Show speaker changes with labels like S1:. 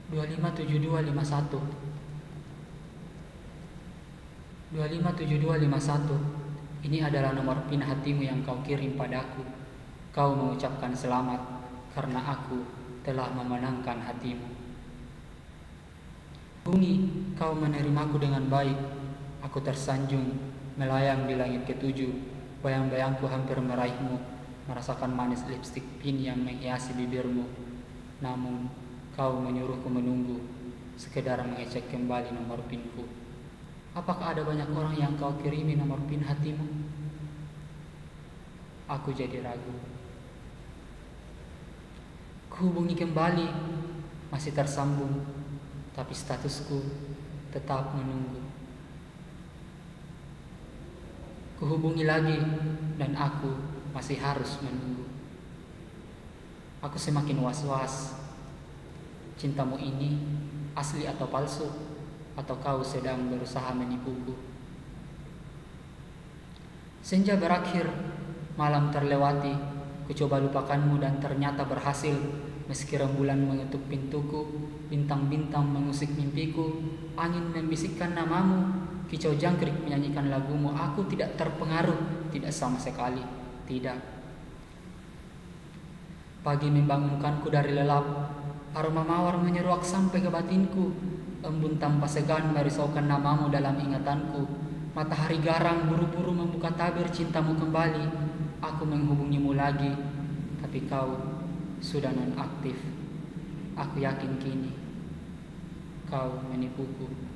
S1: 257251 257251. Ini adalah nomor PIN hatimu yang kau kirim padaku. Kau mengucapkan selamat karena aku telah memenangkan hatimu. Bumi, kau menerimaku dengan baik. Aku tersanjung melayang di langit ketujuh. Bayang-bayangku hampir meraihmu, merasakan manis lipstik PIN yang menghiasi bibirmu. Namun kau menyuruhku menunggu, sekedar mengecek kembali nomor PIN-ku. Apakah ada banyak orang yang kau kirimi nomor PIN hatimu? Aku jadi ragu. Kuhubungi kembali, masih tersambung, tapi statusku tetap menunggu. Kuhubungi lagi, dan aku masih harus menunggu. Aku semakin was-was. Cintamu ini asli atau palsu? Atau kau sedang berusaha menipuku? Senja berakhir, malam terlewati. Kucoba lupakanmu dan ternyata berhasil. Meski rembulan mengetuk pintuku, bintang-bintang mengusik mimpiku, angin membisikkan namamu, kicau jangkrik menyanyikan lagumu. Aku tidak terpengaruh, tidak sama sekali, tidak. Pagi membangunkanku dari lelap, aroma mawar menyeruak sampai ke batinku. Embun tanpa segan merisaukan namamu dalam ingatanku. Matahari garang buru-buru membuka tabir cintamu kembali. Aku menghubungimu lagi, tapi kau sudah non-aktif. Aku yakin kini kau menipuku.